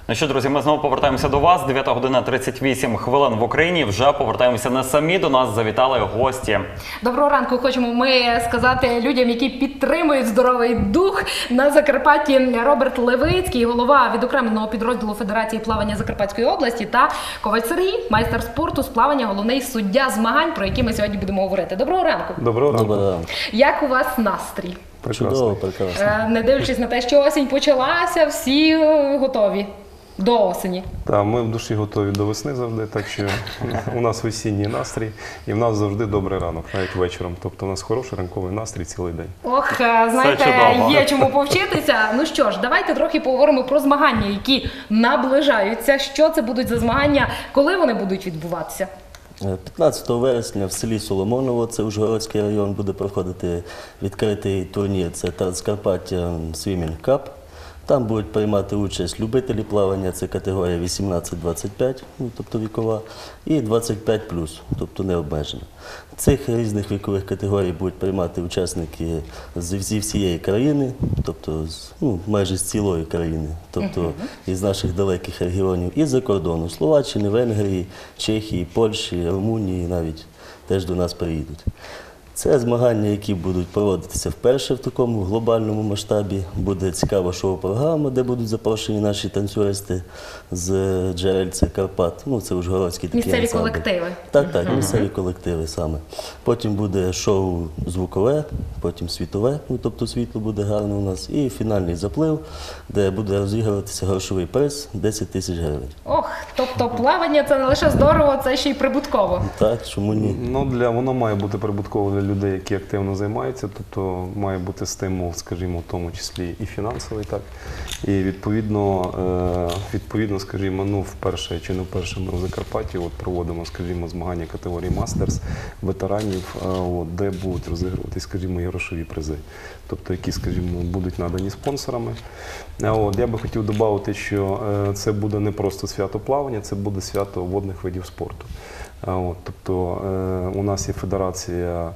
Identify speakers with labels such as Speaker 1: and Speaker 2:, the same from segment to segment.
Speaker 1: Ну що, друзі, ми знову повертаємося до вас. 9 година 38 хвилин в Україні. Вже повертаємося не самі, до нас завітали гості.
Speaker 2: Доброго ранку, хочемо ми сказати людям, які підтримують здоровий дух на Закарпатті. Роберт Левицький, голова відокремленого підрозділу Федерації плавання Закарпатської області, та Коваль Сергій, майстер спорту з плавання, головний суддя змагань, про які ми сьогодні будемо говорити. Доброго ранку.
Speaker 3: Доброго ранку.
Speaker 2: Як у вас настрій?
Speaker 3: Чудово, прекрасно.
Speaker 2: Не дивлячись на те, що осінь почалася, всі готові до осені.
Speaker 3: Так, ми в душі готові до весни завжди, так що у нас осінній настрій і в нас завжди добрий ранок, навіть вечором. Тобто у нас хороший ранковий настрій цілий день.
Speaker 2: Ох, знаєте, є чому повчитися. Ну що ж, давайте трохи поговоримо про змагання, які наближаються. Що це будуть за змагання, коли вони будуть відбуватися?
Speaker 4: 15 вересня в селі Соломоново, це Ужгородський район, буде проходити відкритий турнір, це Закарпаття Swimming Cup. Там будуть приймати участь любителі плавання, це категорія 18-25, тобто вікова, і 25+, тобто не обмежена. Цих різних вікових категорій будуть приймати учасники зі всієї країни, тобто майже з цілої країни, тобто із наших далеких регіонів, і з-за кордону, Словаччини, Венгрії, Чехії, Польщі, Румунії навіть теж до нас приїдуть. Це змагання, які будуть проводитися вперше в такому глобальному масштабі. Буде цікава шоу-програма, де будуть запрошені наші танцюристи з Джерельця, Карпат. Ну, це ужгородські такі
Speaker 2: Місцеві
Speaker 4: ансамблі.
Speaker 2: колективи.
Speaker 4: Так, місцеві колективи саме. Потім буде шоу звукове, потім світове, тобто світло буде гарно у нас. І фінальний заплив, де буде розігруватися грошовий приз 10 тисяч гривень.
Speaker 2: Ох, тобто плавання це не лише здорово, це ще й прибутково.
Speaker 4: Так, чому ні?
Speaker 3: Ну, воно має бути прибутково для людей, які активно займаються, тобто має бути стимул, скажімо, в тому числі і фінансовий, так. І відповідно, скажімо, вперше чи не вперше ми в Закарпатті проводимо, скажімо, змагання категорії мастерс, ветеранів, де будуть розігрувати, скажімо, і грошові призи, тобто які, скажімо, будуть надані спонсорами. Я би хотів додати, що це буде не просто свято плавання, це буде свято водних видів спорту. Тобто у нас є федерація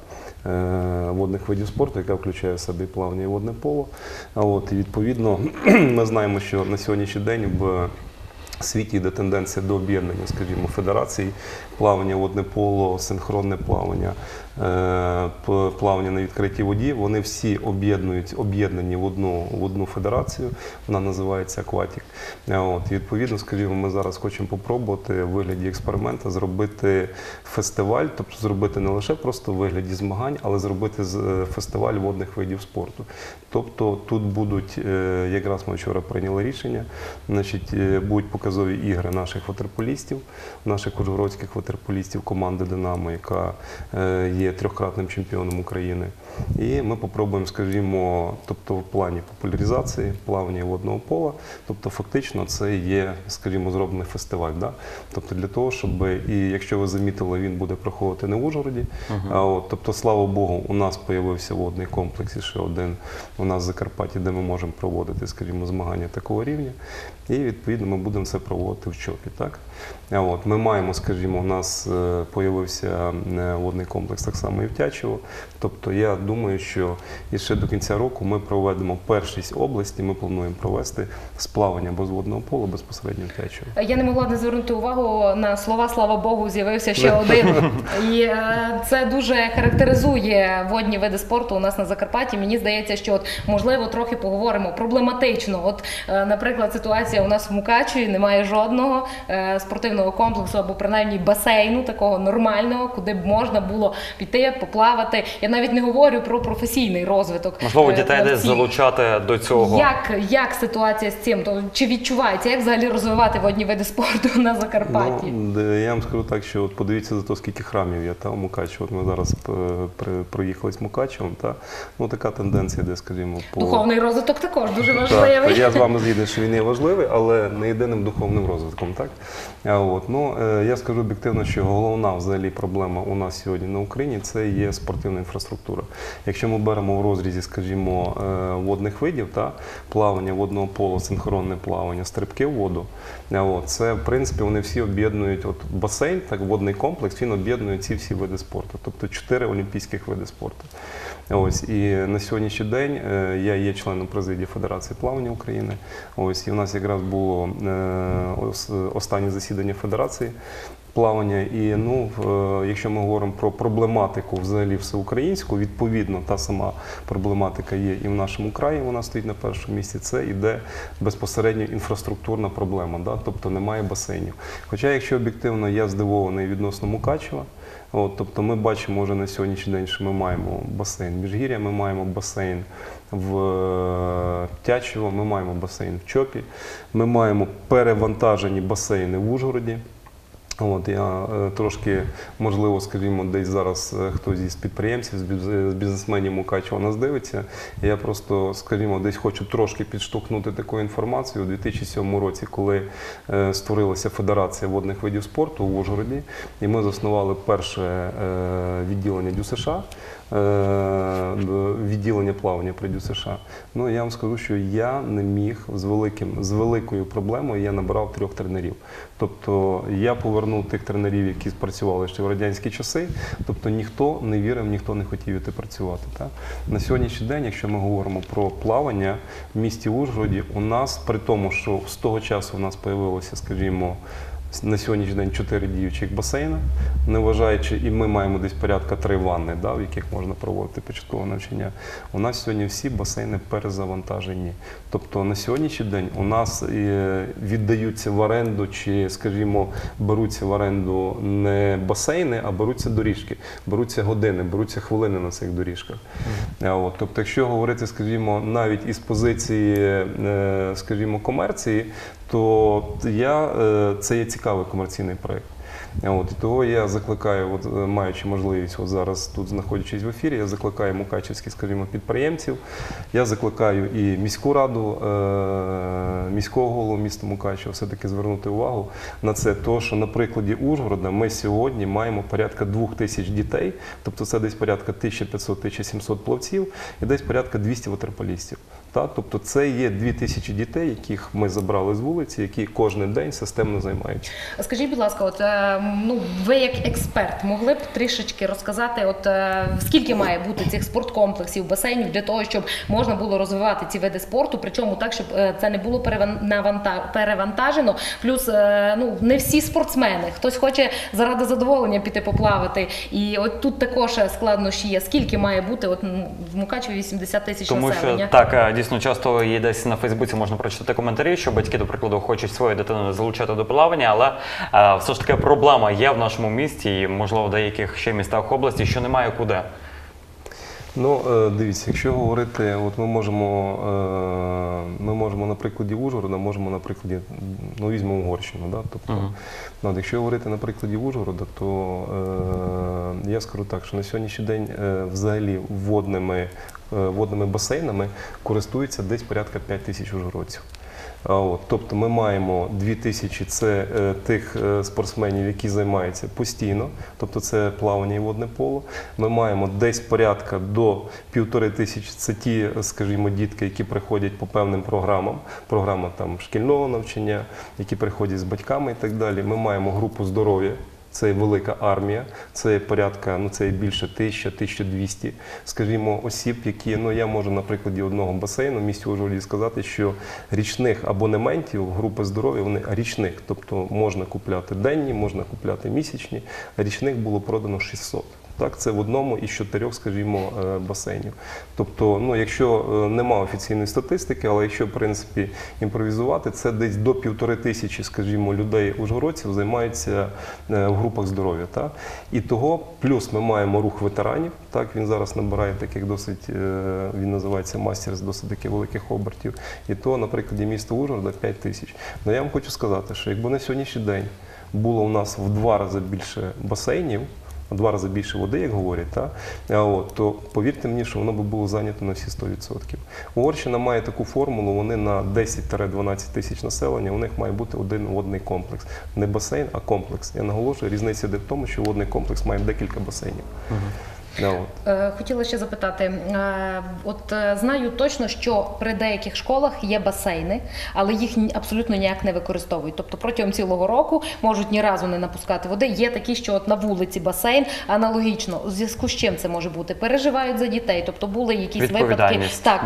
Speaker 3: водних видів спорту, яка включає в себе і плавання, і водне поло. І відповідно ми знаємо, що на сьогоднішній день в світі йде тенденція до об'єднання, скажімо, федерацій, плавання, водне поло, синхронне плавання, плавання на відкритій воді. Вони всі об'єднані в одну федерацію, вона називається Акватік. Відповідно, скажімо, ми зараз хочемо попробувати в вигляді експерименту зробити фестиваль, тобто зробити не лише просто в вигляді змагань, але зробити фестиваль водних видів спорту. Тобто тут будуть, якраз ми вчора прийняли рішення, будуть показові ігри наших ватерполістів, наших ужгородських ватерполістів команди «Динамо», яка є трьохкратним чемпіоном України. І ми попробуємо, скажімо, тобто в плані популяризації плавання і водного пола, тобто фактично це є, скажімо, зроблений фестиваль. Да? Тобто для того, щоб, і якщо ви замітили, він буде проходити не в Ужгороді, тобто, слава Богу, у нас з'явився водний комплекс, і ще один у нас в Закарпатті, де ми можемо проводити, скажімо, змагання такого рівня. І, відповідно, ми будемо це проводити в Чопі. Так? Ми маємо, скажімо, у нас з'явився водний комплекс так само і в Тячево. Тобто, я думаю, що і ще до кінця року ми проведемо першість області, ми плануємо провести з плавання без водного пола безпосередньо в Тячево.
Speaker 2: Я не могла не звернути увагу на слова «Слава Богу», з'явився ще один. І це дуже характеризує водні види спорту у нас на Закарпатті. Мені здається, що, можливо, трохи поговоримо проблематично. Наприклад, ситуація у нас в Мукачеві, немає жодного спортивного комплексу або принаймні басейну такого нормального, куди б можна було піти, поплавати. Я навіть не говорю про професійний розвиток.
Speaker 1: Можливо, дітей десь залучати до цього.
Speaker 2: Як ситуація з цим? Чи відчувається? Як взагалі розвивати водні види спорту на Закарпатті?
Speaker 3: Я вам скажу так, що подивіться за те, скільки храмів є в Мукачево. Ми зараз проїхали з Мукачевом. Така тенденція, де, скажімо,
Speaker 2: Духовний розвиток також дуже важливий.
Speaker 3: Я з вами згідний, що він є важливий, але не єдиним духовним розвитком. Так? Я скажу об'єктивно, що головна взагалі проблема у нас сьогодні на Україні – це є спортивна інфраструктура. Якщо ми беремо в розрізі, скажімо, водних видів, плавання, водного поло, синхронне плавання, стрибки в воду, це, в принципі, вони всі об'єднують, басейн, так, водний комплекс, він об'єднує ці всі види спорту, тобто 4 олімпійських види спорту. І на сьогоднішній день я є членом президії Федерації плавання України. І у нас якраз було останнє засідання Федерації плавання. І якщо ми говоримо про проблематику взагалі всеукраїнську, відповідно та сама проблематика є і в нашому краї, вона стоїть на першому місці, це іде безпосередньо інфраструктурна проблема, тобто немає басейнів. Хоча, якщо об'єктивно, я здивований відносно Мукачева. Тобто ми бачимо вже на сьогоднішній день, що ми маємо басейн Міжгір'я, ми маємо басейн в Тячево, ми маємо басейн в Чопі, ми маємо перевантажені басейни в Ужгороді. Я трошки, можливо, скажімо, десь зараз хтось із підприємців, з бізнесменів Мукачева нас дивиться. Я просто, скажімо, десь хочу трошки підштовхнути таку інформацію. У 2007 році, коли створилася Федерація водних видів спорту в Ужгороді, і ми заснували перше відділення ДЮСШ, відділення плавання при ДЮСШ. Я вам скажу, що я не міг з великою проблемою, я набрав 3 тренерів. Тобто я повернув тих тренерів, які працювали ще в радянські часи, тобто ніхто не вірив, ніхто не хотів іти працювати. На сьогоднішній день, якщо ми говоримо про плавання в місті Ужгороді, у нас, при тому, що з того часу у нас з'явилося, скажімо, на сьогоднішній день 4 діючих басейни, не вважаючи, і ми маємо десь порядка 3 ванни, в яких можна проводити початкове навчання. У нас сьогодні всі басейни перезавантажені. Тобто на сьогоднішній день у нас віддаються в оренду чи, скажімо, беруться в оренду не басейни, а беруться доріжки, беруться години, беруться хвилини на цих доріжках. Тобто, якщо говорити, скажімо, навіть із позиції, скажімо, комерції, то це є цікавий комерційний проєкт. І того я закликаю, маючи можливість зараз тут знаходячись в ефірі, я закликаю мукачівських, скажімо, підприємців, я закликаю і міську раду, міського голову міста Мукачева все-таки звернути увагу на це, тому що на прикладі Ужгорода ми сьогодні маємо порядка 2000 дітей, тобто це десь порядка 1500-1700 плавців і десь порядка 200 ватерполістів. Тобто це є 2000 дітей, яких ми забрали з вулиці, які кожен день системно займаються.
Speaker 2: Скажіть, будь ласка, ви як експерт могли б трішечки розказати, скільки має бути цих спорткомплексів, басейнів для того, щоб можна було розвивати ці види спорту, причому так, щоб це не було перевантажено. Плюс не всі спортсмени, хтось хоче заради задоволення піти поплавати. І тут також складнощі є. Скільки має бути? В Мукачеві 80 тисяч населення.
Speaker 1: Тому що так, дійсно часто є десь на Фейсбуці можна прочитати коментарі, що батьки, до прикладу, хочуть свою дитину залучати до плавання, але все ж таки проблема є в нашому місті і, можливо, в деяких ще містах області, що немає куди.
Speaker 3: Дивіться, якщо говорити, ми можемо на прикладі Ужгорода, можемо на прикладі, візьмемо Угорщину. Тобто, якщо говорити на прикладі Ужгорода, то я скажу так, що на сьогоднішній день взагалі водними басейнами користуються десь порядка 5000 ужгородців. Тобто ми маємо 2000 – це тих спортсменів, які займаються постійно, тобто це плавання і водне поло. Ми маємо десь порядка до 1500 – це ті, скажімо, дітки, які приходять по певним програмам, програма шкільного навчання, які приходять з батьками і так далі. Ми маємо групу здоров'я. Це велика армія, це порядка, це більше 1000-1200, скажімо, осіб, які, я можу на прикладі одного басейну в місті Ужгороді сказати, що річних абонементів групи здоров'я, вони річних, тобто можна купляти денні, можна купляти місячні, річних було продано 600. Це в одному із 4, скажімо, басейнів. Тобто, якщо нема офіційної статистики, але якщо, в принципі, імпровізувати, це десь до 1500, скажімо, людей, ужгородців, займаються в групах здоров'я. І того, плюс ми маємо рух ветеранів, він зараз набирає таких досить, він називається мастер з досить таких великих обертів. І то, наприклад, місто Ужгорода 5000. Я вам хочу сказати, що якби на сьогоднішній день було у нас в 2 рази більше басейнів, в 2 рази більше води, як говорять, то повірте мені, що воно би було зайнято на всі 100%. Угорщина має таку формулу, вони на 10-12 тисяч населення, у них має бути один водний комплекс. Не басейн, а комплекс. Я наголошую, різниця йде в тому, що водний комплекс має декілька басейнів.
Speaker 2: Хотіла ще запитати, знаю точно, що при деяких школах є басейни, але їх абсолютно ніяк не використовують. Тобто протягом цілого року можуть ні разу не напускати води. Є такі, що на вулиці басейн, аналогічно. У зв'язку з чим це може бути? Переживають за дітей, тобто були якісь випадки,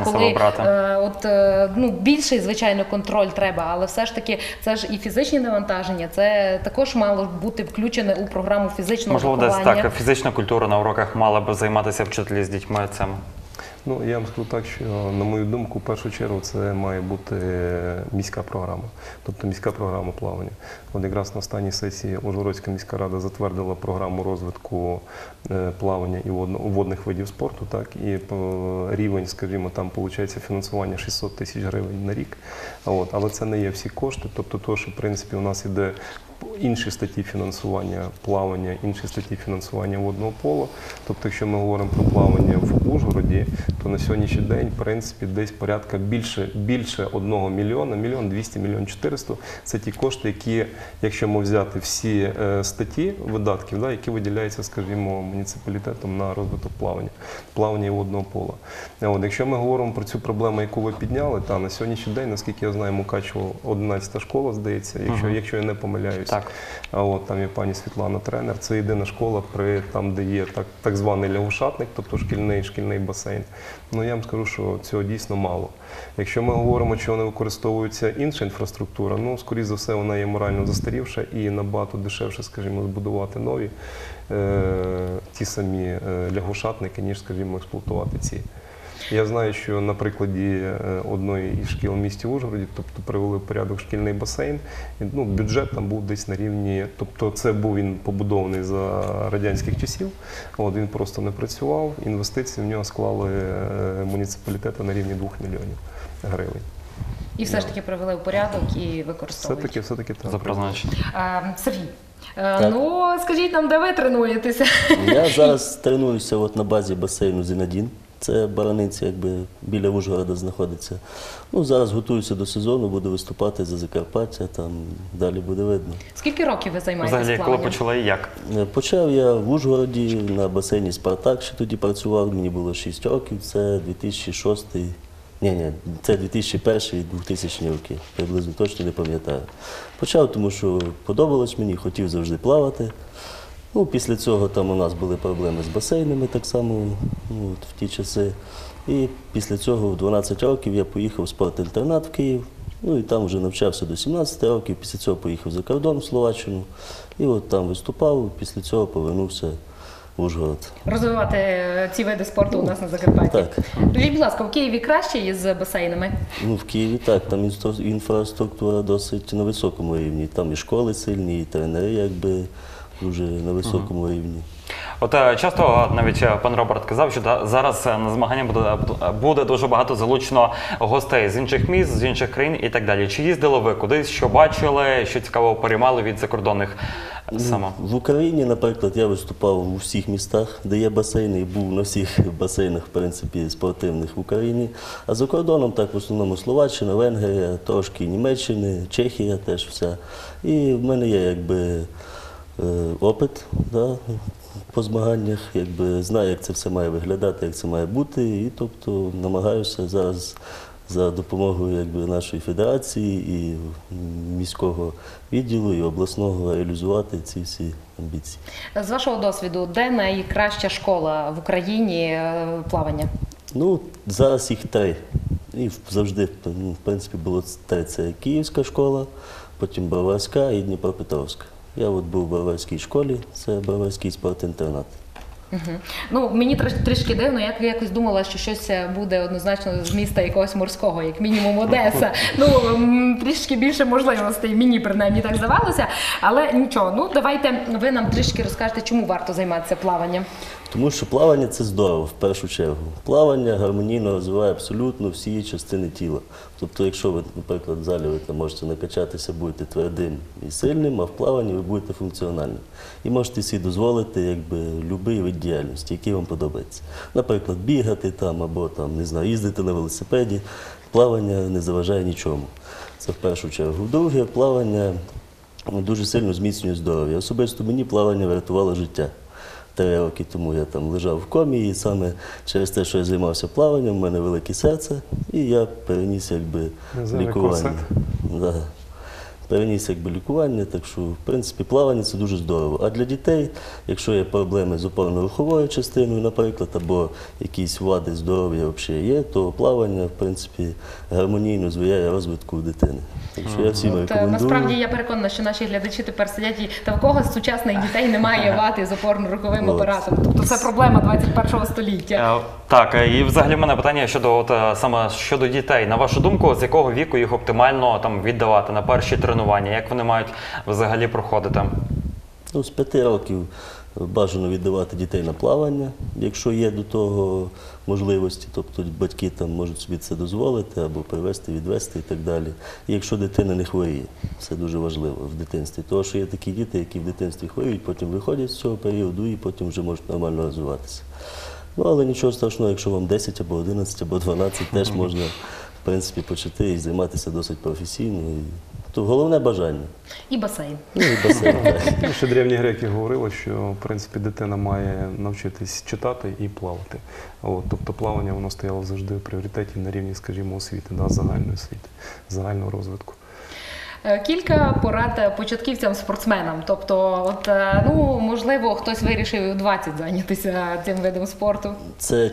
Speaker 2: коли більший, звичайно, контроль треба, але все ж таки це ж і фізичні навантаження, це також мало бути включене у програму фізичного виховання.
Speaker 1: Можливо, десь так, фізична культура на уроках мала б займатися вчителі з дітьми цим.
Speaker 3: Я вам скажу так, що, на мою думку, в першу чергу це має бути міська програма, тобто міська програма плавання. От якраз на останній сесії Ужгородська міська рада затвердила програму розвитку плавання і водних видів спорту, і рівень, скажімо, там виходить фінансування 600 тисяч гривень на рік, але це не є всі кошти, тобто то, що в принципі у нас іде інші статті фінансування плавання, інші статті фінансування водного пола. Тобто, якщо ми говоримо про плавання в Ужгороді, то на сьогоднішній день, в принципі, десь порядка більше 1 мільйона, 1 200 000, 1 400 – це ті кошти, які, якщо ми взяти всі статті видатків, які виділяються, скажімо, муніципалітетом на розвиток плавання і водного пола. Якщо ми говоримо про цю проблему, яку ви підняли, на сьогоднішній день, наскільки я знаю, Мукачево 11-та школа, здається, якщо я не помиляюсь.
Speaker 1: Так.
Speaker 3: Там є пані Світлана тренер. Це єдина школа, там, де є так званий лягушатник, тобто шкільний басейн. Я вам скажу, що цього дійсно мало. Якщо ми говоримо, чи не використовується інша інфраструктура, скоріш за все, вона є морально застарівша і набагато дешевше, скажімо, збудувати нові ті самі лягушатники, ніж, скажімо, експлуатувати ці. Я знаю, що на прикладі одної із шкіл в місті Ужгороді, тобто привели в порядок шкільний басейн, бюджет там був десь на рівні, тобто це був він побудований за радянських часів, він просто не працював, інвестиції в нього склали муніципалітети на рівні 2 мільйонів гривень.
Speaker 2: І все ж таки привели в порядок і використовують.
Speaker 3: Все-таки так.
Speaker 1: За призначення.
Speaker 2: Сергій, скажіть нам, де ви тренуєтеся?
Speaker 4: Я зараз тренуюся на базі басейну «Зінадін». Це Бараниця, біля Ужгорода знаходиться. Зараз готуюся до сезону, буду виступати за Закарпаття, там далі буде видно.
Speaker 2: Скільки років ви займаєтесь
Speaker 1: Взагалі,
Speaker 2: плаванням?
Speaker 1: коли почали і як?
Speaker 4: Почав я в Ужгороді на басейні «Спартак», ще тоді працював, мені було 6 років, це 2006, це 2001 і 2000 роки, приблизно точно не пам'ятаю. Почав, тому що подобалось мені, хотів завжди плавати. Після цього там у нас були проблеми з басейнами так само в ті часи. І після цього в 12 років я поїхав в спортінтернат в Київ. І там вже навчався до 17 років. Після цього поїхав за кордон в Словаччину. І там виступав, після цього повернувся в Ужгород.
Speaker 2: Розвивати ці види спорту у нас на Закарпатті.
Speaker 4: Так.
Speaker 2: Скажіть, будь ласка, в Києві краще із басейнами?
Speaker 4: В Києві так, там інфраструктура досить на високому рівні. Там і школи сильні, і тренери дуже на високому рівні.
Speaker 1: Часто навіть пан Роберт казав, що зараз на змагання буде дуже багато залучено гостей з інших міст, з інших країн і так далі. Чи їздили ви кудись, що бачили, що цікавого переймали від закордонних саме?
Speaker 4: В Україні, наприклад, я виступав у всіх містах, де є басейни, і був на всіх басейнах, в принципі, спортивних в Україні. А за кордоном так в основному Словаччина, Венгрія, трошки Німеччини, Чехія теж вся. І в мене є опит по змаганнях, знаю, як це все має виглядати, як це має бути, і тобто намагаюся зараз за допомогою нашої федерації і міського відділу і обласного реалізувати ці всі амбіції.
Speaker 2: З вашого досвіду, де найкраща школа в Україні плавання?
Speaker 4: Зараз їх 3. І завжди, в принципі, було 3. Це Київська школа, потім Броварська і Дніпропетровська. Я був в Броварській школі, це Броварський спортінтернат.
Speaker 2: Ну, мені трішки дивно, я якось думала, що щось буде однозначно з міста якогось морського, як мінімум Одеса. Ну, трішки більше можливостей, мені принаймні так здавалося, але нічого. Ну, давайте ви нам трішки розкажете, чому варто займатися плаванням.
Speaker 4: Тому що плавання – це здорово, в першу чергу. Плавання гармонійно розвиває абсолютно всі частини тіла. Тобто, якщо ви, наприклад, в залі ви там можете накачатися, будете твердим і сильним, а в плаванні ви будете функціональним. І можете собі дозволити будь-який вид діяльності, який вам подобається. Наприклад, бігати там, або там, не знаю, їздити на велосипеді. Плавання не заважає нічому. Це в першу чергу. Друге, плавання дуже сильно зміцнює здоров'я. Особисто мені плавання врятувало життя. 3 роки тому я там лежав в комі, і саме через те, що я займався плаванням, в мене велике серце, і я переніс лікування. Да. Переніс лікування, так що, в принципі, плавання – це дуже здорово. А для дітей, якщо є проблеми з опорно-руховою частиною, наприклад, або якісь вади здоров'я взагалі є, то плавання, в принципі, гармонійно звияє розвитку дитини. Так що я всім рекомендую.
Speaker 2: Насправді я переконана, що наші глядачі тепер сидять і та в кого з сучасних дітей немає вади з опорно-руховим апаратом. Тобто це проблема 21 століття.
Speaker 1: Так, і взагалі в мене питання саме щодо дітей. На вашу думку, з якого віку їх оптимально віддавати на перші тренування? Як вони мають взагалі проходити?
Speaker 4: З 5 років бажано віддавати дітей на плавання, якщо є до того можливості, тобто батьки там можуть собі це дозволити або привезти, відвезти і так далі. І якщо дитина не хворіє, це дуже важливо в дитинстві, тому що є такі діти, які в дитинстві хворіють, потім виходять з цього періоду і потім вже можуть нормально розвиватися. Ну, але нічого страшного, якщо вам 10 або 11 або 12, теж можна, в принципі, почати і займатися досить професійно. То головне бажання.
Speaker 2: І басейн.
Speaker 4: Ну, і басейн, так.
Speaker 3: Ще древні греки говорили, що в принципі дитина має навчитись читати і плавати. Тобто плавання воно стояло завжди в пріоритеті на рівні, скажімо, освіти, загальної освіти, загального розвитку.
Speaker 2: Кілька порад початківцям-спортсменам. Тобто, можливо, хтось вирішив і у 20 зайнятися цим видом спорту.
Speaker 4: Це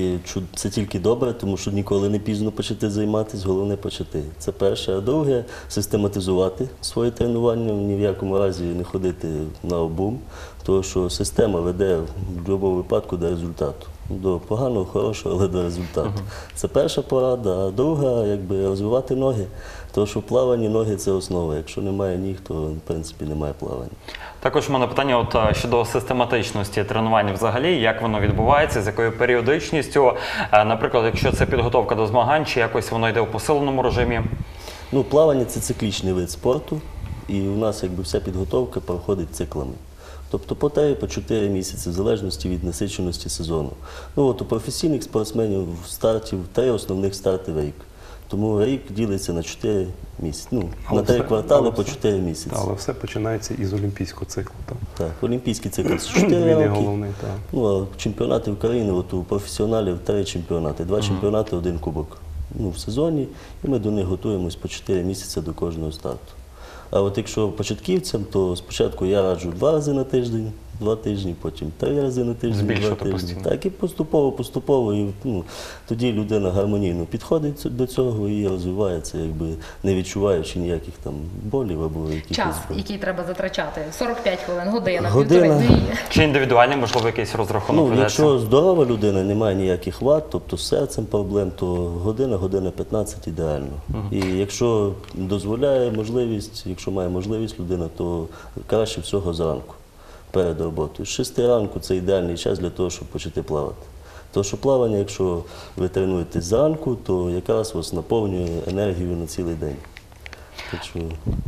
Speaker 4: тільки добре, тому що ніколи не пізно почати займатися, головне почати. Це перше. А друге – систематизувати своє тренування, ні в якому разі не ходити на обум, тому що система веде в будь-якому випадку до результату. До поганого, хорошого, але до результату. Це перша порада, а друга – розвивати ноги. Тому що в плаванні ноги – це основа. Якщо немає ніг, то, в принципі, немає плавання.
Speaker 1: Також в мене питання щодо систематичності тренування взагалі, як воно відбувається, з якою періодичністю. Наприклад, якщо це підготовка до змагань, чи якось воно йде у посиленому режимі?
Speaker 4: Плавання – це циклічний вид спорту, і у нас вся підготовка проходить циклами. Тобто по 3-4 місяці, в залежності від насиченості сезону. У професійних спортсменів стартів 3 основних старти в рік. Тому рік ділиться на 4 місяці, на 3 квартали по 4 місяці.
Speaker 3: Але все починається із олімпійського циклу.
Speaker 4: Так, олімпійський цикл – це 4 роки.
Speaker 3: Головний, так.
Speaker 4: А чемпіонати України, у професіоналів 3 чемпіонати, 2 чемпіонати, 1 кубок в сезоні, і ми до них готуємось по 4 місяці до кожного старту. А якщо початківцям, то спочатку я раджу 2 рази на тиждень, 2 тижні, потім 3 рази на тиждень, 2 тижні.
Speaker 1: Постійно.
Speaker 4: Так, і поступово, і тоді людина гармонійно підходить до цього і розвивається, не відчуваючи ніяких там болів або якихось...
Speaker 2: Час, який треба затрачати. 45 хвилин, година,
Speaker 4: Година.
Speaker 2: півтори-дві.
Speaker 1: Чи індивідуальний, можливо, якийсь розрахунок ведеться?
Speaker 4: Якщо здорова людина, немає ніяких вад, тобто з серцем проблем, то година 15 ідеально. І якщо дозволяє можливість, якщо має можливість людина, то краще всього зранку, перед роботою. З 6 ранку це ідеальний час для того, щоб почати плавати. Тому що плавання, якщо ви тренуєтесь зранку, то якраз вас наповнює енергію на цілий день. Так що...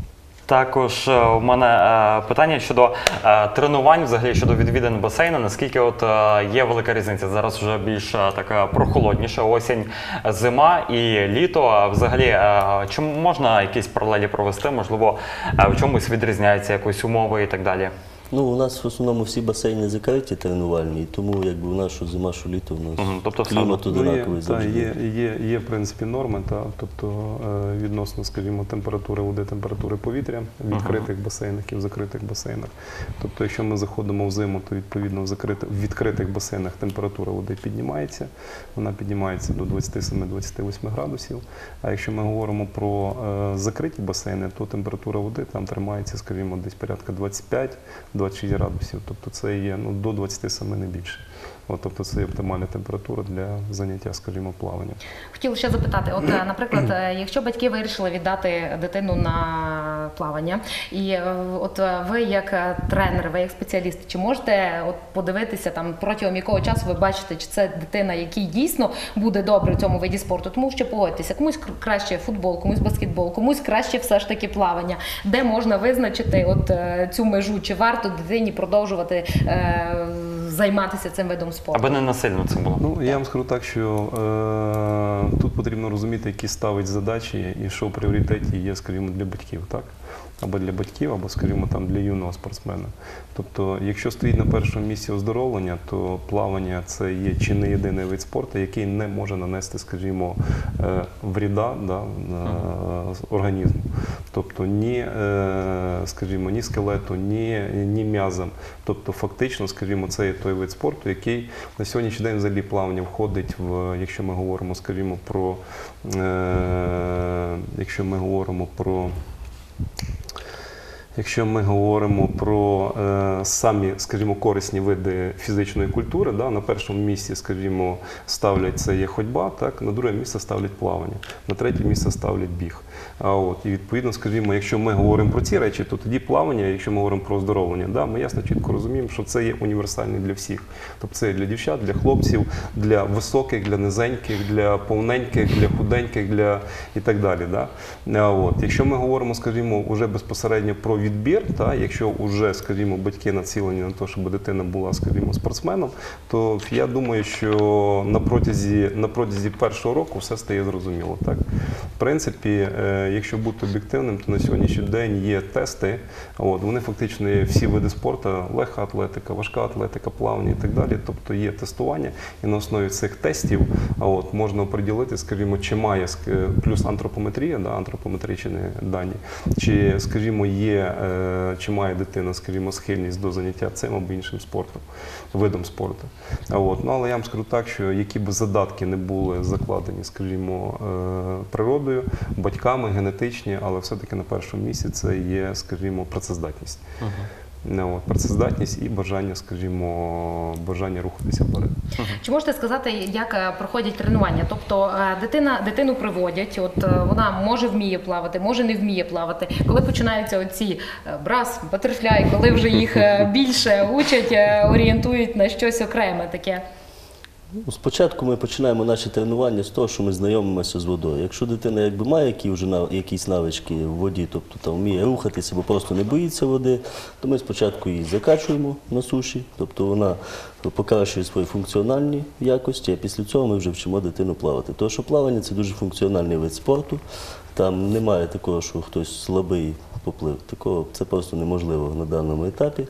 Speaker 1: Також у мене питання щодо тренувань, взагалі щодо відвідин басейну. Наскільки є велика різниця? Зараз вже більш така прохолодніша осінь, зима і літо. А взагалі, чи можна якісь паралелі провести? Можливо, в чомусь відрізняються якісь умови і так далі?
Speaker 4: У нас в основному всі басейни закриті тренувальні, тому у нас що зима, що літо, у нас
Speaker 1: Тобто
Speaker 4: клімат одинаковий завжди.
Speaker 3: Є в принципі норми, тобто відносно, скажімо, температури води, температури повітря в відкритих басейнах і в закритих басейнах. Тобто, якщо ми заходимо в зиму, то відповідно в відкритих басейнах температура води піднімається, вона піднімається до 27-28 градусів. А якщо ми говоримо про закриті басейни, то температура води там тримається, скажімо, десь порядка 25 25-26 градусів. Тобто це є до 27, не більше. Тобто це є оптимальна температура для заняття, скажімо, плаванням.
Speaker 2: Хотіла ще запитати, наприклад, якщо батьки вирішили віддати дитину на плавання, і ви як тренер, ви як спеціаліст, чи можете подивитися там протягом якого часу ви бачите, чи це дитина, який дійсно буде добре в цьому виді спорту? Тому що погодьтеся, комусь краще футбол, комусь баскетбол, комусь краще все ж таки плавання. Де можна визначити цю межу, чи варто дитині продовжувати займатися цим видом спорту?
Speaker 1: Аби не насильно це було.
Speaker 3: Я вам скажу так, що тут потрібно розуміти, які ставить задачі і що в пріоритеті є, скажімо, для батьків, так? Або для батьків, або, скажімо, там для юного спортсмена. Тобто, якщо стоїть на першому місці оздоровлення, то плавання – це є чи не єдиний вид спорту, який не може нанести, скажімо, вреда організму. Тобто, скажімо, ні скелету, ні м'язам. Тобто, фактично, скажімо, це є той вид спорту, який на сьогоднішній день взагалі плавання входить якщо ми говоримо, скажімо, Якщо ми говоримо про самі, скажімо, корисні види фізичної культури, на першому місці, скажімо, ставлять це є ходьба, так, на друге місце ставлять плавання, на третє місце ставлять біг. І відповідно, скажімо, якщо ми говоримо про ці речі, то тоді плавання, якщо ми говоримо про оздоровлення, ми ясно чітко розуміємо, що це є універсальне для всіх. Тобто це для дівчат, для хлопців, для високих, для низеньких, для повненьких, для худеньких, і так далі. Якщо ми говоримо, скажімо, вже безпосередньо про відбір, якщо вже, скажімо, батьки націлені на те, щоб дитина була, скажімо, спортсменом, то я думаю, що на протязі першого року все стає зрозуміло. Так? В принципі, якщо бути об'єктивним, то на сьогоднішній день є тести, вони фактично є всі види спорту, легка атлетика, важка атлетика, плавання і так далі, тобто є тестування, і на основі цих тестів можна оприділити, скажімо, чи має, плюс антропометрія, антропометричні дані, чи, скажімо, чи має дитина, скажімо, схильність до заняття цим або іншим видом спорту. Але я вам скажу так, що які б задатки не були закладені, скажімо, природою, батьками, генетичні, але все-таки на першому місці це є, скажімо, працездатність. Працездатність і бажання, скажімо, рухатися вперед.
Speaker 2: Чи можете сказати, як проходять тренування? Тобто дитину приводять, вона може вміє плавати, може не вміє плавати. Коли починаються оці брас, батерфляй, коли вже їх більше учать, орієнтують на щось окреме таке?
Speaker 4: Спочатку ми починаємо наші тренування з того, що ми знайомимося з водою. Якщо дитина має якісь навички в воді, тобто там вміє рухатися або просто не боїться води, то ми спочатку її закачуємо на суші, тобто вона покращує свої функціональні якості, а після цього ми вже вчимо дитину плавати. Тому що плавання – це дуже функціональний вид спорту, там немає такого, що хтось слабий поплив. Такого це просто неможливо на даному етапі.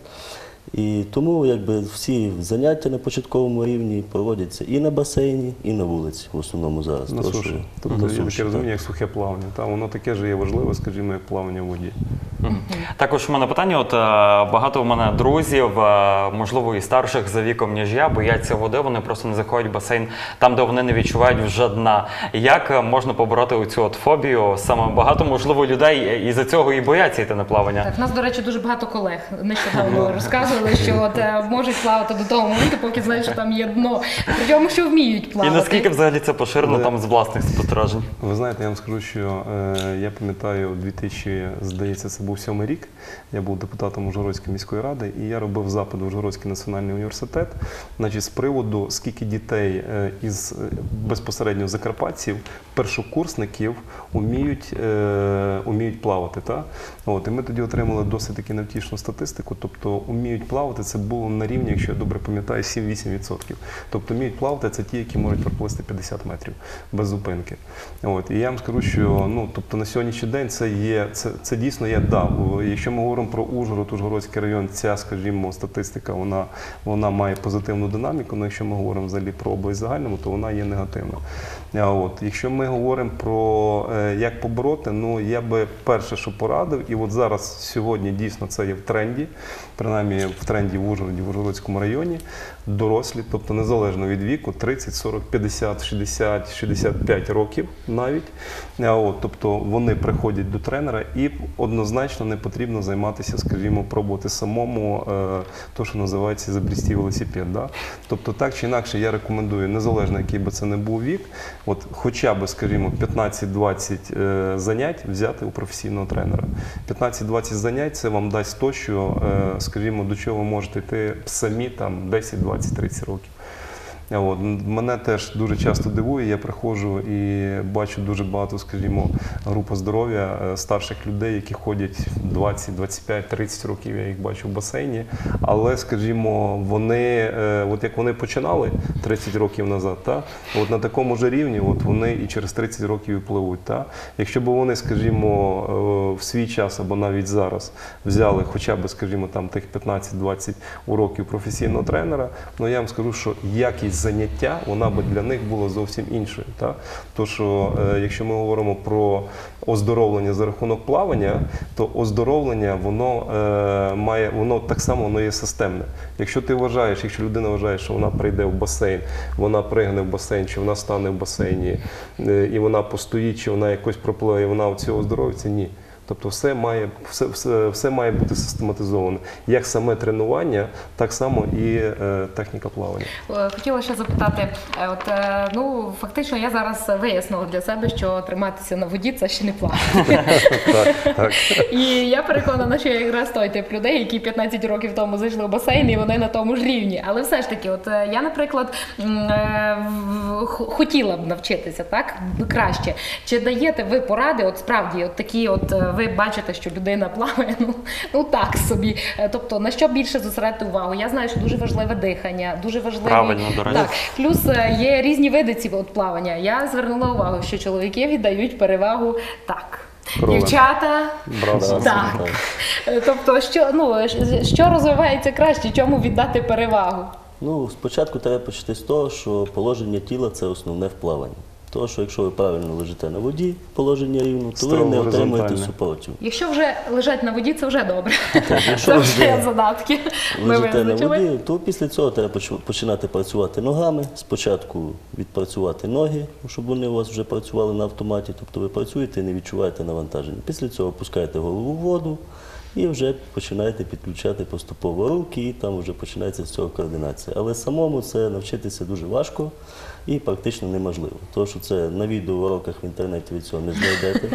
Speaker 4: І тому всі заняття на початковому рівні проводяться і на басейні, і на вулиці, в основному зараз.
Speaker 3: На суші. Тобто є таке розуміння, як сухе плавання. Воно таке ж є важливе, скажімо, як плавання в воді.
Speaker 1: Також у мене питання, багато у мене друзів, можливо, і старших за віком, ніж я, бояться води, вони просто не заходять в басейн там, де вони не відчувають вже дна. Як можна побороти оцю фобію? Саме багато, можливо, людей із-за цього і бояться йти на плавання.
Speaker 2: Так, в нас, до речі, дуже багато колег нещодавно розказували, що можуть плавати до того моменту, поки знають, що там є дно. Причому, що вміють плавати.
Speaker 1: І наскільки взагалі це поширено там з власних спостережень?
Speaker 3: Ви знаєте, я вам скажу, що я пам'ятаю, 2007 рік, я був депутатом Ужгородської міської ради, і я робив запит в Ужгородський національний університет, з приводу, скільки дітей із безпосередньо закарпатців, першокурсників, уміють плавати. І ми тоді отримали досить таки невтішну статистику, тобто уміють плавати, це було на рівні, якщо я добре пам'ятаю, 7-8%. Тобто вміють плавати, це ті, які можуть проплисти 50 метрів без зупинки. І я вам скажу, що тобто на сьогоднішній день це дійсно є, якщо ми говоримо про Ужгород, Ужгородський район, ця, скажімо, статистика, вона має позитивну динаміку, але якщо ми говоримо взагалі про область загальному, то вона є негативна. Якщо ми говоримо про як побороти, я би перше, що порадив, і зараз сьогодні дійсно це є в тренді, принаймні в тренді в Ужгороді, в Ужгородському районі, дорослі, тобто незалежно від віку, 30, 40, 50, 60, 65 років навіть, тобто вони приходять до тренера і однозначно однозначно не потрібно займатися, скажімо, пробувати самому то, що називається забрісти велосипед. Да? Тобто так чи інакше я рекомендую, незалежно який би це не був вік, от хоча б, скажімо, 15-20 занять взяти у професійного тренера. 15-20 занять це вам дасть то, що, скажімо, до чого ви можете йти самі там 10, 20, 30 років. От. Мене теж дуже часто дивує, я приходжу і бачу дуже багато, скажімо, група здоров'я старших людей, які ходять 20, 25, 30 років, я їх бачу в басейні, але, скажімо, вони, от як вони починали 30 років назад, та, от на такому ж рівні от вони і через 30 років і пливуть. Та. Якщо б вони, скажімо, в свій час або навіть зараз взяли хоча б, скажімо, там тих 15-20 уроків професійного тренера, ну я вам скажу, що якість заняття, вона би для них була зовсім іншою. Так? То, що якщо ми говоримо про оздоровлення за рахунок плавання, то оздоровлення, воно так само воно є системне. Якщо ти вважаєш, якщо людина вважає, що вона прийде в басейн, вона пригне в басейн, чи вона стане в басейні, і вона постоїть, чи вона якось пропливе, і вона від цього оздоровиться, ні. Тобто все має бути систематизовано. Як саме тренування, так само і техніка плавання.
Speaker 2: Хотіла ще запитати, ну, фактично я зараз вияснила для себе, що триматися на воді – це ще не плавати.
Speaker 3: Так.
Speaker 2: І я переконана, що я якраз той тип людей, які 15 років тому зайшли в басейн, і вони на тому ж рівні. Але все ж таки, от я, наприклад, хотіла б навчитися, так, краще. Чи даєте ви поради, от справді, от такі от ви бачите, що людина плаває, ну так собі. Тобто, на що більше зосередити увагу? Я знаю, що дуже важливе дихання, дуже важливі...
Speaker 1: Правильно, до речі.
Speaker 2: Так. Плюс є різні види цього плавання. Я звернула увагу, що чоловіки віддають перевагу так.
Speaker 3: Кролем.
Speaker 2: Дівчата
Speaker 3: Браво.
Speaker 2: так. Тобто, що розвивається краще, чому віддати перевагу?
Speaker 4: Ну, спочатку треба почати з того, що положення тіла – це основне в плаванні. Тому що якщо ви правильно лежите на воді, положення рівно, то ви не отримуєте
Speaker 3: горизонтальне.
Speaker 4: супротив.
Speaker 2: Якщо вже лежать на воді, це вже добре.
Speaker 4: Якщо
Speaker 2: Це
Speaker 4: ви
Speaker 2: вже задатки. Ми
Speaker 4: лежите на
Speaker 2: визначили.
Speaker 4: воді, то після цього треба починати працювати ногами. Спочатку відпрацювати ноги, щоб вони у вас вже працювали на автоматі. Тобто ви працюєте і не відчуваєте навантаження. Після цього опускаєте голову в воду і вже починаєте підключати поступово руки, і там вже починається з цього координація. Але самому це навчитися дуже важко і практично неможливо. Тому що це на відеоуроках в інтернеті ви цього не знайдете.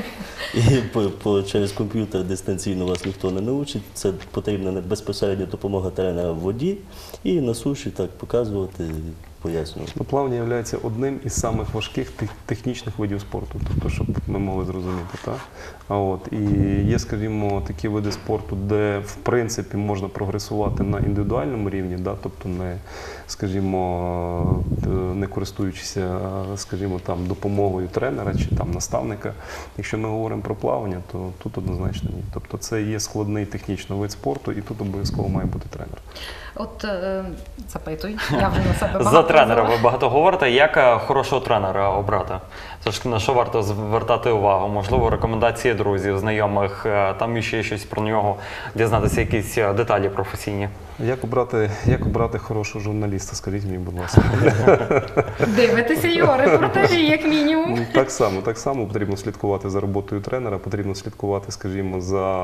Speaker 4: І через комп'ютер дистанційно вас ніхто не научить. Це потрібна безпосередня допомога тренера в воді і на суші так показувати, пояснювати.
Speaker 3: Ну, плавання є одним із самих важких технічних видів спорту, тобто, щоб ми могли зрозуміти. Так? І є, скажімо, такі види спорту, де в принципі можна прогресувати на індивідуальному рівні, да? Тобто не, скажімо, не користуючися, скажімо, там, допомогою тренера чи там, наставника. Якщо ми говоримо про плавання, то тут однозначно ні. Тобто це є складний технічний вид спорту і тут обов'язково має бути тренер.
Speaker 2: От запитуй, я вже на себе багато
Speaker 1: За тренера
Speaker 2: казала.
Speaker 1: ви багато говорите. Як хорошого тренера обрати? Це ж на що варто звертати увагу? Можливо, рекомендації друзів, знайомих, там іще щось про нього, дізнатися якісь деталі професійні.
Speaker 3: Як обрати хорошого журналіста, скажіть мені, будь ласка.
Speaker 2: Дивитися його репортажі, як мінімум.
Speaker 3: Так само потрібно слідкувати за роботою тренера, потрібно слідкувати, скажімо,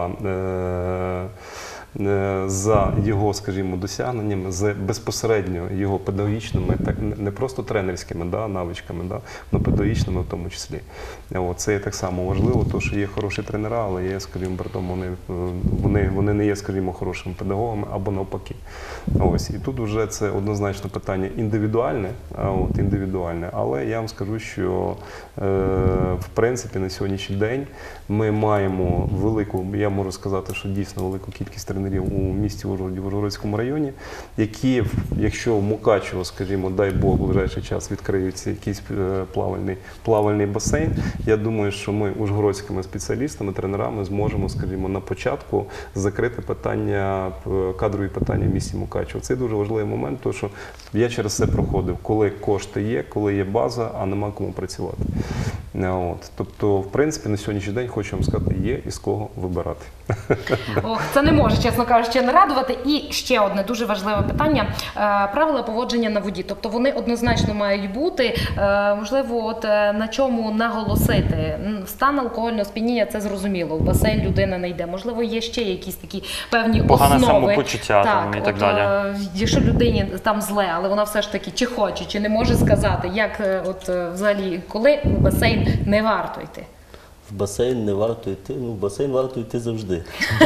Speaker 3: за його, скажімо, досягненнями, за безпосередньо його педагогічними, так не просто тренерськими навичками, але педагогічними в тому числі. Це є так само важливо, тому що є хороші тренера, але є, скажімо, вони не є, скажімо, хорошими педагогами або навпаки. І тут вже це однозначно питання індивідуальне, але я вам скажу, що в принципі на сьогоднішній день ми маємо я можу сказати, що дійсно велику кількість тренерів у місті Ужгороді, в Ужгородському районі, які, якщо в Мукачево, скажімо, дай Бог, в ближайший час відкриється якийсь плавальний басейн, я думаю, що ми ужгородськими спеціалістами, тренерами зможемо, скажімо, на початку закрити кадрові питання в місті Мукачево. Це дуже важливий момент, тому що я через це проходив, коли кошти є, коли є база, а нема кому працювати. Тобто, в принципі, на сьогоднішній день, хочу вам сказати, є із кого вибирати.
Speaker 2: Ох, це не може, чесно кажучи, не радувати. І ще одне дуже важливе питання. Правила поводження на воді. Тобто вони однозначно мають бути. Можливо, от на чому наголосити? Стан алкогольного сп'яніння, це зрозуміло. В басейн людина не йде. Можливо, є ще якісь такі певні
Speaker 1: Погане
Speaker 2: основи.
Speaker 1: самопочуття там і так далі.
Speaker 2: Якщо людині там зле, але вона все ж таки чи хоче, чи не може сказати, як от взагалі, коли в басейн не варто йти?
Speaker 4: В басейн не варто йти, ну в басейн варто йти завжди.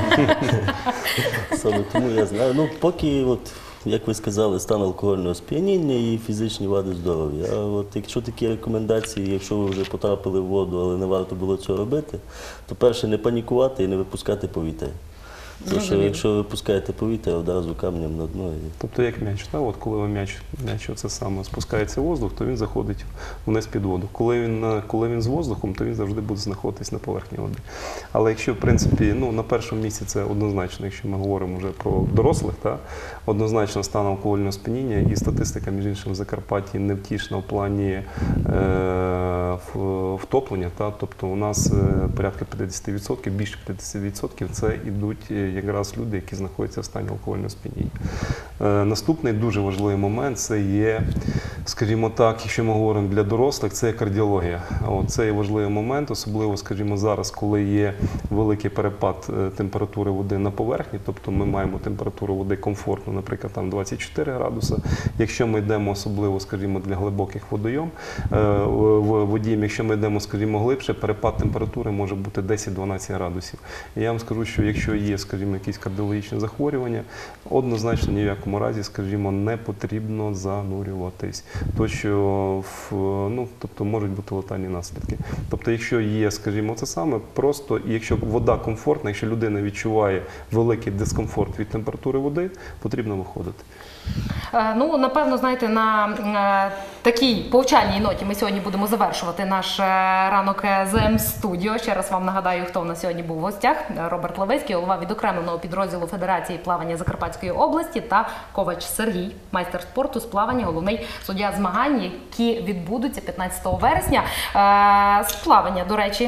Speaker 4: Саме тому я знаю. Ну, поки, от, як ви сказали, стан алкогольного сп'яніння і фізичні вади здоров'я. А от якщо такі рекомендації, якщо ви вже потрапили в воду, але не варто було цього робити, то перше не панікувати і не випускати повітря. Тому що якщо ви випускаєте повітря, одразу камнем на дно.
Speaker 3: Тобто як м'яч, так? От коли м'яч оце саме спускається воздух, то він заходить вниз під воду. Коли він з воздухом, то він завжди буде знаходитись на поверхні води. Але якщо, в принципі, ну, на першому місці це однозначно, якщо ми говоримо вже про дорослих, та, однозначно стан алкогольного сп'яніння і статистика, між іншим, в Закарпатті невтішна в плані втоплення. Та, тобто у нас порядка 50%, більше 50% це йдуть якраз люди, які знаходяться в стані алкогольного сп'яніння. Наступний дуже важливий момент – це є, скажімо так, якщо ми говоримо для дорослих, це є кардіологія. Це є важливий момент, особливо, скажімо, зараз, коли є великий перепад температури води на поверхні, тобто ми маємо температуру води комфортну, наприклад, там 24 градуса. Якщо ми йдемо особливо, скажімо, для глибоких водойом, якщо ми йдемо, скажімо, глибше, перепад температури може бути 10-12 градусів. І я вам скажу, що якщо є, скажімо, якісь кардіологічні захворювання, однозначно ні в якому разі, скажімо, не потрібно занурюватись. Тобто можуть бути летальні наслідки. Тобто, якщо є, скажімо, це саме, просто, якщо вода комфортна, якщо людина відчуває великий дискомфорт від температури води, потрібно виходити.
Speaker 2: Ну, напевно, знаєте, на такій повчальній ноті ми сьогодні будемо завершувати наш ранок з М-студіо. Ще раз вам нагадаю, хто в нас сьогодні був в гостях. Роберт Левицький, голова відокремленого підрозділу Федерації плавання Закарпатської області, та Ковач Сергій, майстер спорту з плавання, головний суддя змагань, які відбудуться 15 вересня. З плавання, до речі.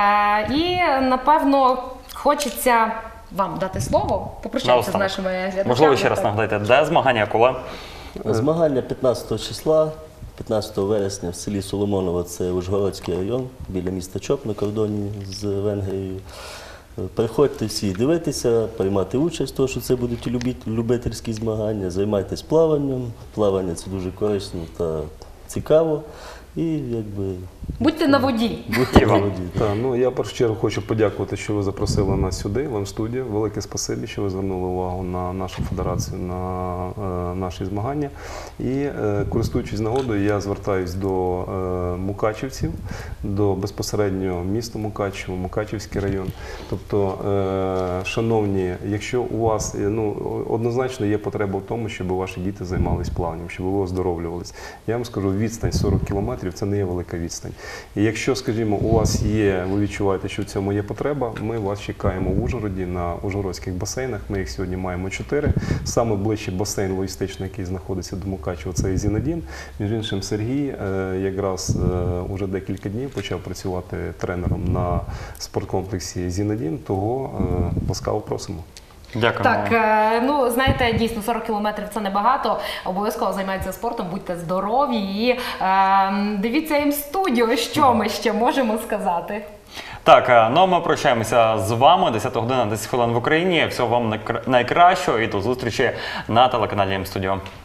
Speaker 2: І, напевно, хочеться вам дати слово, попрощатися з нашими глядачами.
Speaker 1: Можливо, ще раз нагадайте, де змагання, коли?
Speaker 4: Змагання 15 числа, 15 вересня в селі Соломоново, це Ужгородський район, біля міста Чоп на кордоні з Венгрією. Приходьте всі дивитися, приймати участь, тому що це будуть любительські змагання, займайтесь плаванням. Плавання – це дуже корисно та цікаво. І якби
Speaker 2: будьте на воді.
Speaker 4: Будьте на воді.
Speaker 3: Я в першу чергу хочу подякувати, що ви запросили нас сюди, в М-студію. Велике спасибі, що ви звернули увагу на нашу федерацію, на наші змагання. І користуючись нагодою, я звертаюсь до мукачівців, до безпосередньо міста Мукачево, Мукачівський район. Тобто, шановні, якщо у вас, однозначно є потреба в тому, щоб ваші діти займалися плаванням, щоб ви оздоровлювалися. Я вам скажу, відстань 40 кілометрів – це не є велика відстань. І якщо, скажімо, у вас є, ви відчуваєте, що в цьому є потреба, ми вас чекаємо в Ужгороді на ужгородських басейнах. Ми їх сьогодні маємо 4. Саме ближчий басейн логістичний, який знаходиться до Мукачева, це Зінедін. Між іншим, Сергій якраз уже декілька днів почав працювати тренером на спорткомплексі Зінедін, того ласкаво просимо.
Speaker 1: Дякую.
Speaker 2: Так, знаєте, дійсно, 40 кілометрів – це небагато. Обов'язково займайтеся спортом, будьте здорові і дивіться М-студіо, що ми ще можемо сказати.
Speaker 1: Так, ми прощаємося з вами. 10 година, 10 хвилин в Україні. Всього вам найкращого і до зустрічі на телеканалі М-студіо.